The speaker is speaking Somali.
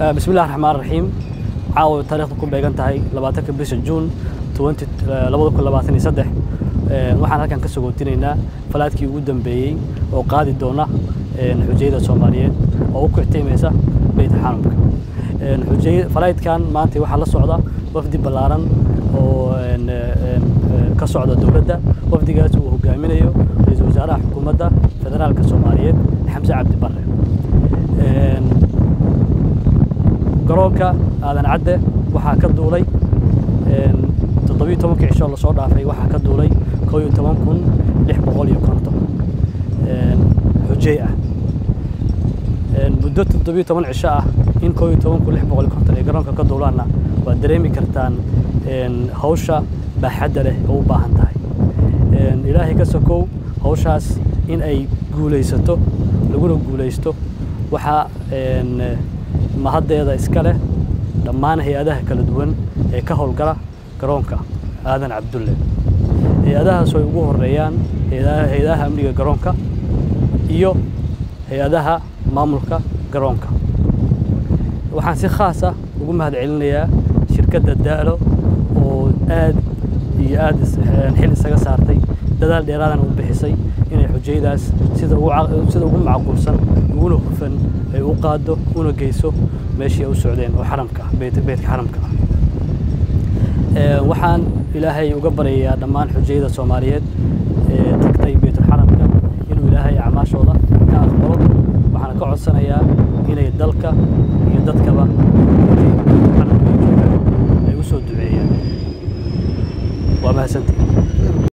بسم الله الرحمن الرحيم. عاود تاريخكم بيجنتهاي لبعتك بيش جون 2023 waxaan halkan ka soo gootinaynaa falaadkii ugu dambeeyay oo qaadi doona xujayada Soomaaliyeed oo ku ixtiyaamaysa beed xaramka xujayada falaadkan maanta waxa la socda wafdi balaaran oo ka socda dawladda wafdigaas uu hogaaminayo ra'iisul wasaaraha xukuumadda federaalka Soomaaliyeed Xamse Cabdi Barre garoonka aadan cadde waxa ka duulay 17 cisho la soo dhaafay waxa ka duulay 11650 xujay ah muddo 17 cisho ah in 11650 ee garoonka ka duulaana waa dareemi kartaan hawsha baaxadda leh oo u baahan tahay ilaahay ka sokow hawshaas in ay guuleysato laguna guuleysto waxa mahaddeeda iska leh dhammaan hay'adaha kala duwan ee ka howlgala garoonka aadan cabdulle hay'adahaas way ugu horeeyaan hay'adaha amniga garoonka iyo hay'adaha maamulka garoonka waxaan si khaas ah ugu mahadcelinayaa shirkadda Daalo oo aad iyo aad xil isaga saartay dadaal dheeraad ah u bixisay inay xujayadaas sida ugu macquulsan uguna hufan ay u qaado una geyso meeshii u socdeen oo xaramka beedka xaramka waxaan ilaahay uga baryayaa dhammaan xujayada Soomaaliyeed ee tagtay beedka xaramka inuu ilaahay acmaashooda ka aqbalo waxaan ka codsanayaa inay dalka